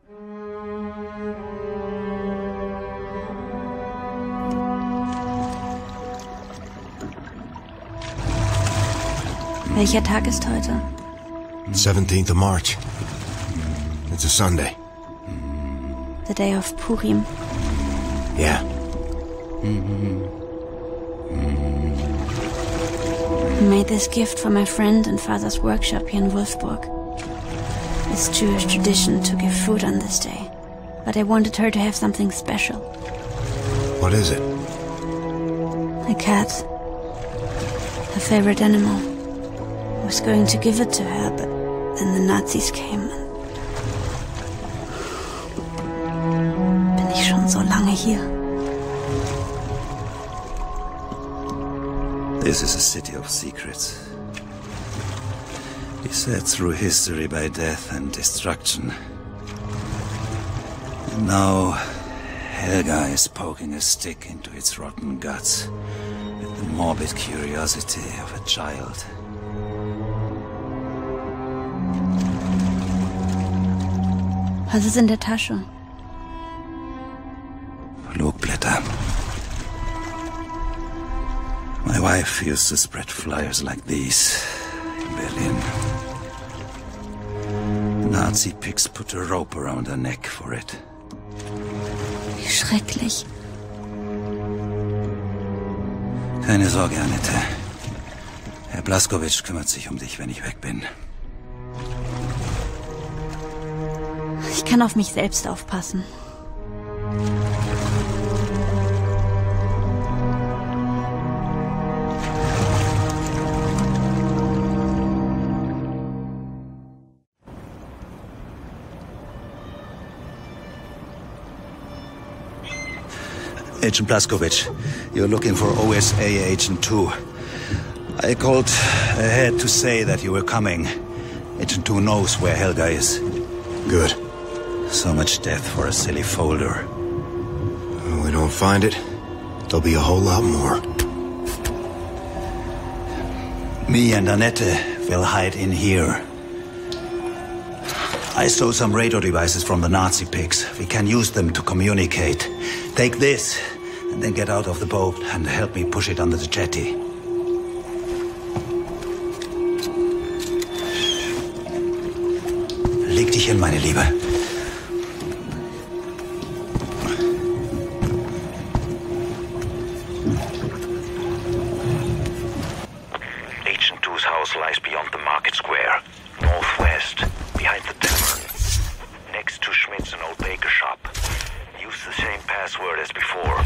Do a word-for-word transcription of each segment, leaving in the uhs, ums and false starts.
Welcher Tag ist heute? seventeenth of March. It's a Sunday. The day of Purim. Yeah. I made this gift for my friend and father's workshop here in Wulfburg. It's Jewish tradition to give food on this day, but I wanted her to have something special. What is it? A cat. Her favorite animal. I was going to give it to her, but then the Nazis came. Bin ich schon so lange hier? This is a city of secrets. Beset through history by death and destruction. And now, Helga is poking a stick into its rotten guts with the morbid curiosity of a child. Was ist in der Tasche? Flugblätter. My wife used to spread flyers like these in Berlin. Nazi pigs put a rope around her neck for it. Wie schrecklich. Keine Sorge, Annette. Herr Blazkowicz kümmert sich um dich, wenn ich weg bin. Ich kann auf mich selbst aufpassen. Agent Blazkowicz, you're looking for O S A Agent two. I called ahead to say that you were coming. Agent two knows where Helga is. Good. So much death for a silly folder. When we don't find it, there'll be a whole lot more. Me and Annette will hide in here. I stole some radio devices from the Nazi pigs. We can use them to communicate. Take this, and then get out of the boat and help me push it under the jetty. Leg dich hin, meine Liebe. Agent two's house lies beyond the market square, northwest, behind the tavern, next to Schmidt's an old baker shop. Use the same password as before.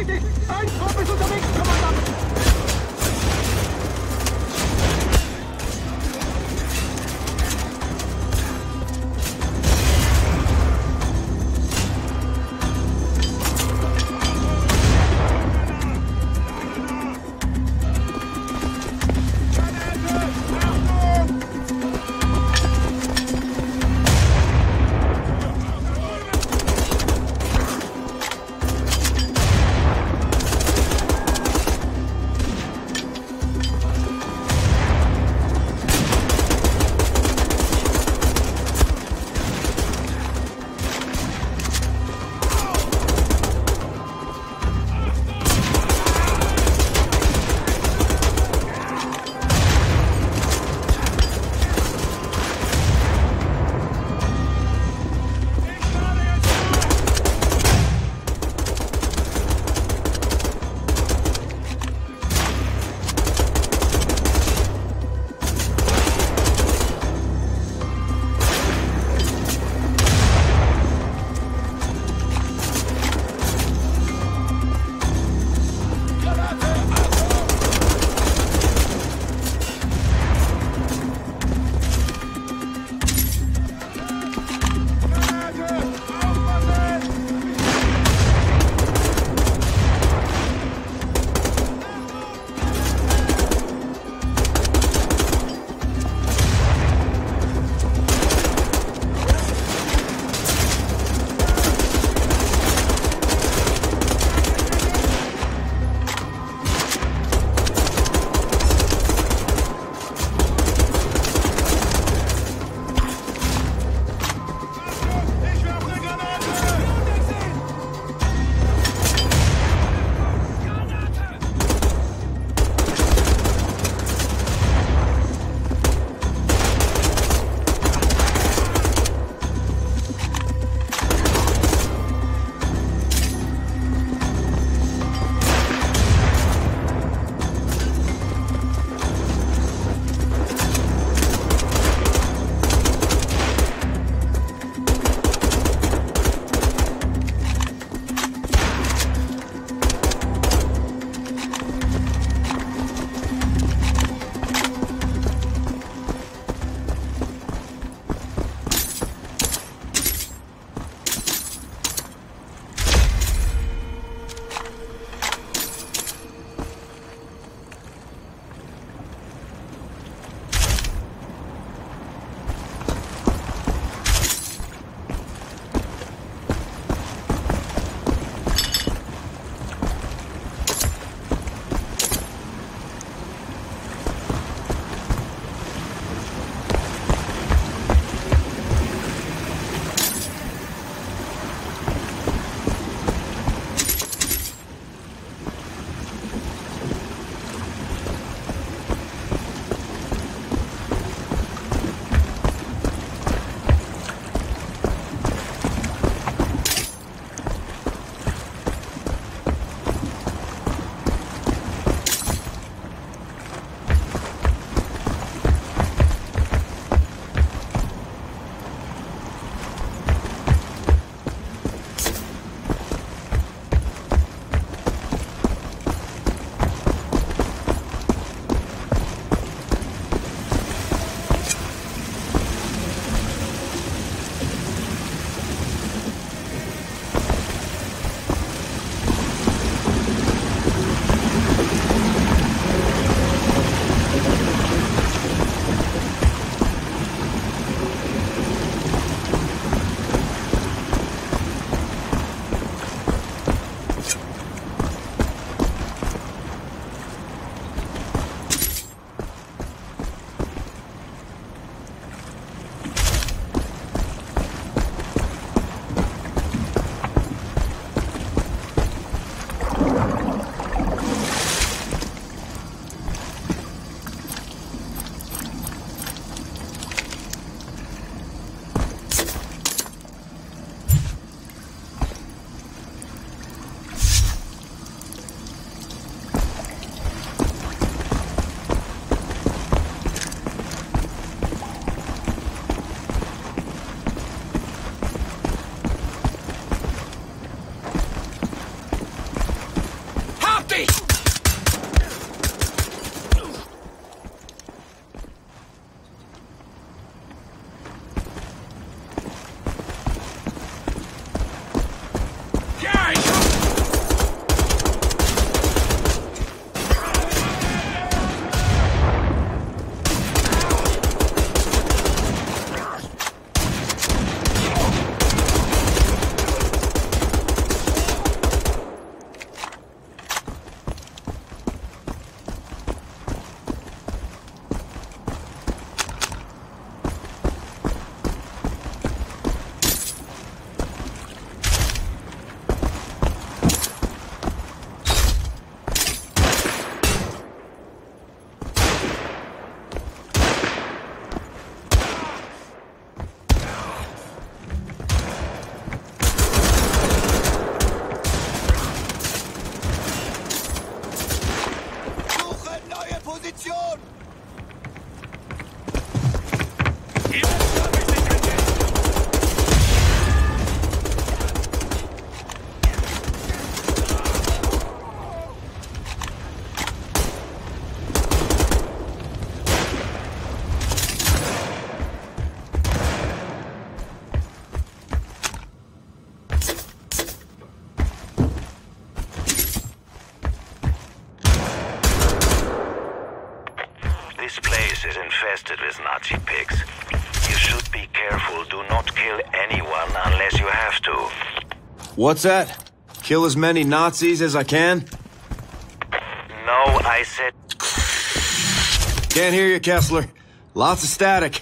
Vorsichtig! Ein Trupp ist unterwegs, Kommandant! This place is infested with Nazi pigs. You should be careful. Do not kill anyone unless you have to. What's that? Kill as many Nazis as I can? No, I said... Can't hear you, Kessler. Lots of static.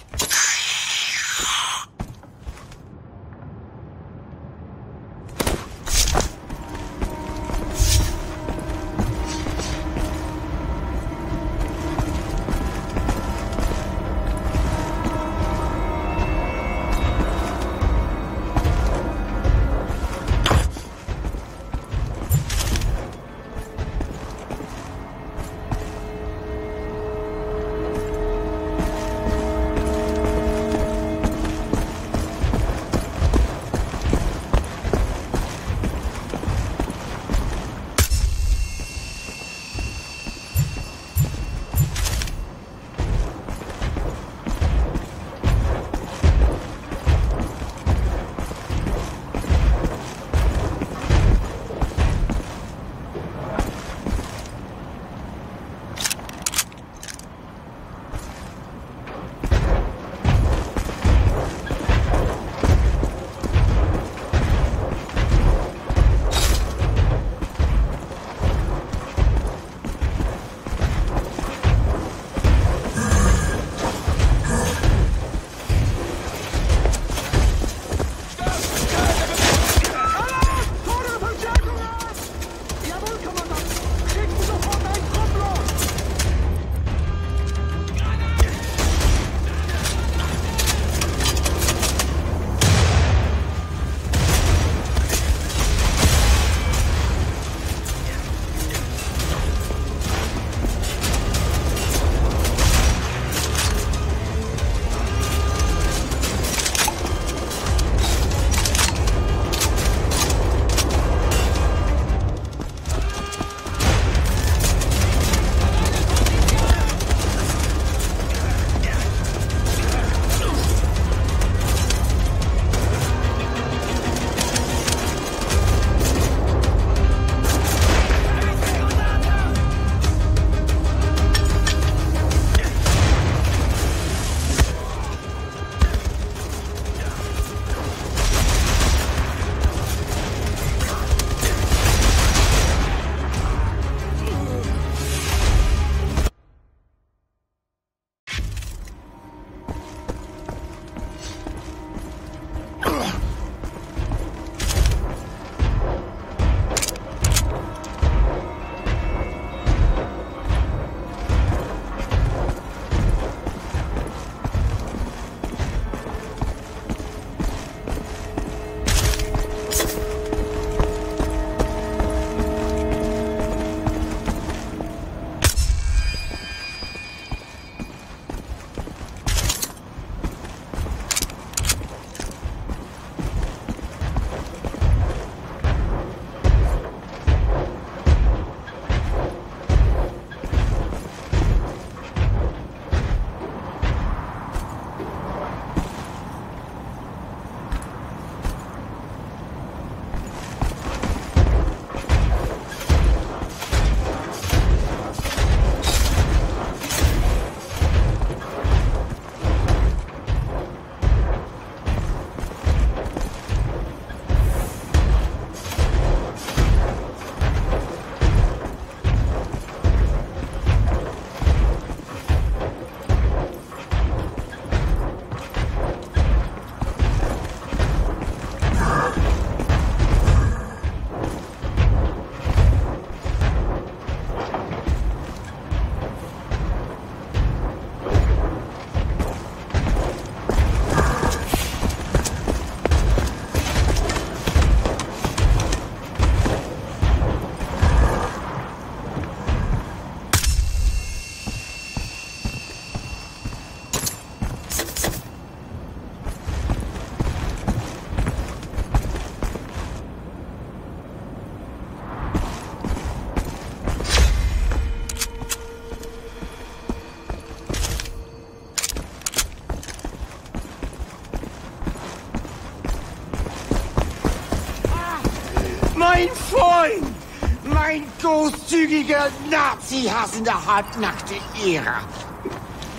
Mein Freund! Mein großzügiger Nazi-hassender halbnackte Ehrer!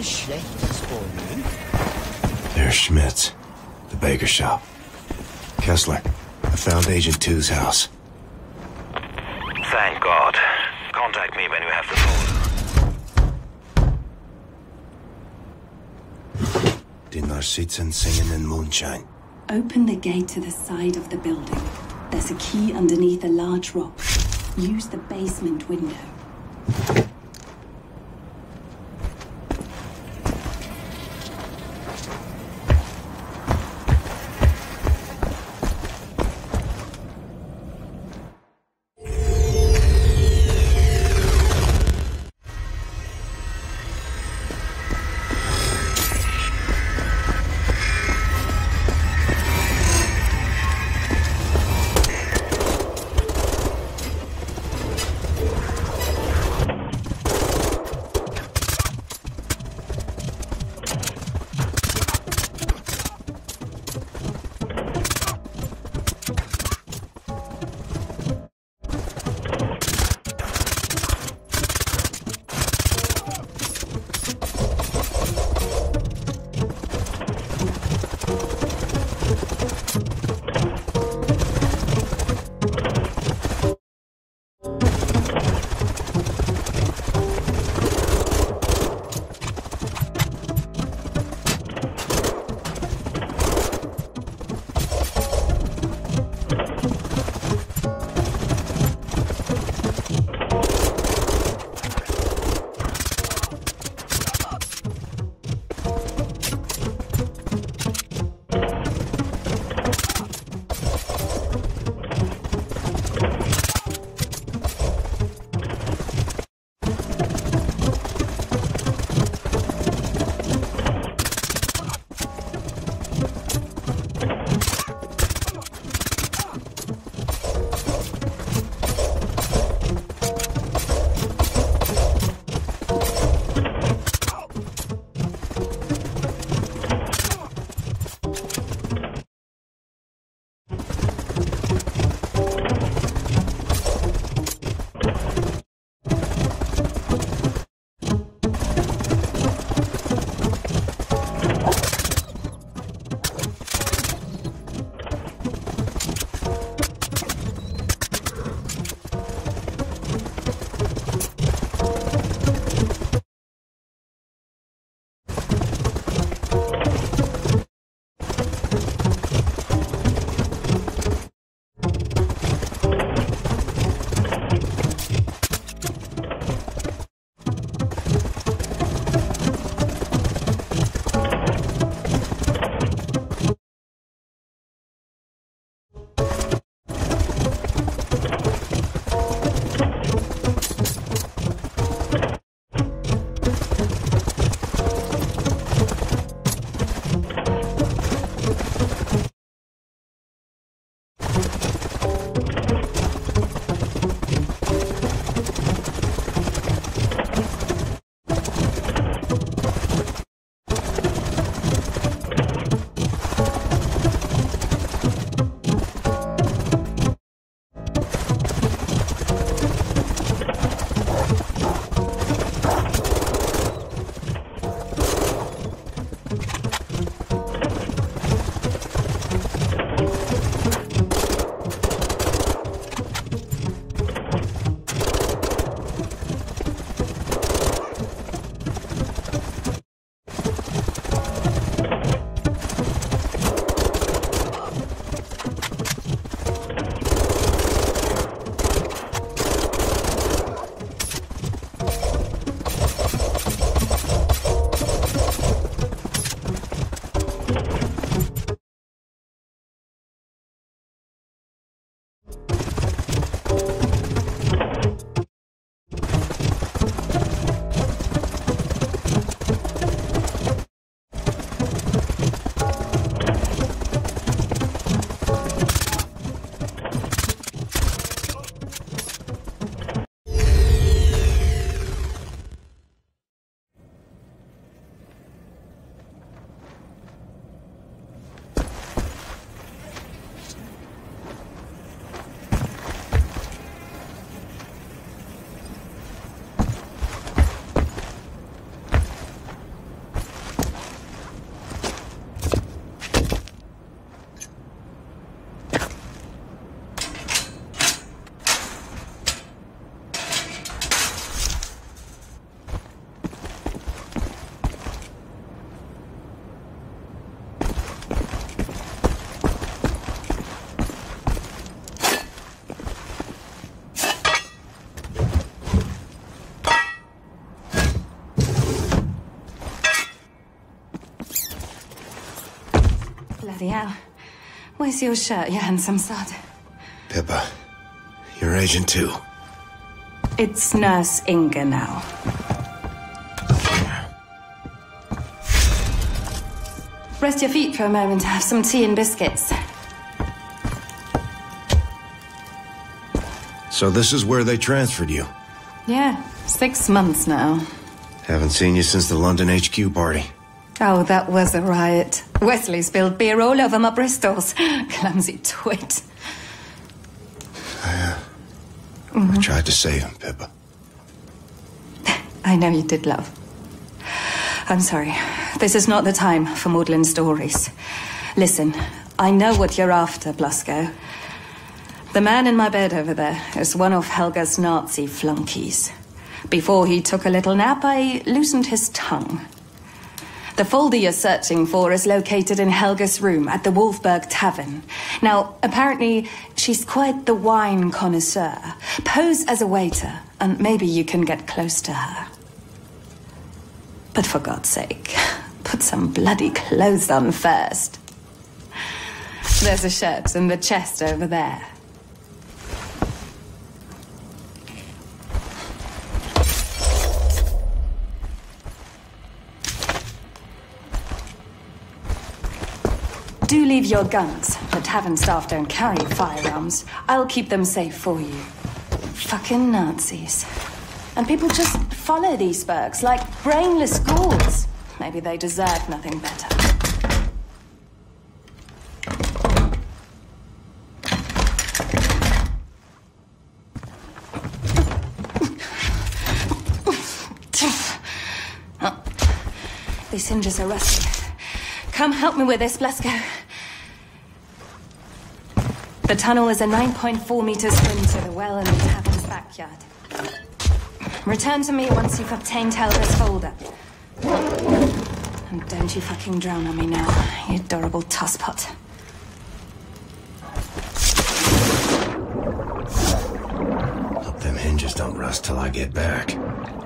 schlechtes Vornehmen. There's Schmidt's. The baker shop. Kessler, I found Agent two's house. Thank God. Contact me when you have the phone. Dinner sitzen singing in moonshine. Open the gate to the side of the building. There's a key underneath a large rock. Use the basement window. Bloody hell. Where's your shirt, you handsome sod? Pippa, you're Agent two. It's Nurse Inga now. Rest your feet for a moment, have some tea and biscuits. So this is where they transferred you? Yeah, six months now. Haven't seen you since the London H Q party. Oh, that was a riot. Wesley spilled beer all over my Bristols. Clumsy twit. I, uh, mm-hmm. I tried to save him, Pippa. I know you did, love. I'm sorry. This is not the time for maudlin stories. Listen, I know what you're after, Blazko. The man in my bed over there is one of Helga's Nazi flunkies. Before he took a little nap, I loosened his tongue. The folder you're searching for is located in Helga's room at the Wulfburg Tavern. Now, apparently, she's quite the wine connoisseur. Pose as a waiter, and maybe you can get close to her. But for God's sake, put some bloody clothes on first. There's a shirt in the chest over there. Do leave your guns. The tavern staff don't carry firearms. I'll keep them safe for you. Fucking Nazis. And people just follow these Bergs like brainless ghouls. Maybe they deserve nothing better. Oh, these hinges are rusty. Come help me with this, Blazko. The tunnel is a nine point four meter swim to the well in the tavern's backyard. Return to me once you've obtained Helga's folder. And don't you fucking drown on me now, you adorable tosspot. Hope them hinges don't rust till I get back.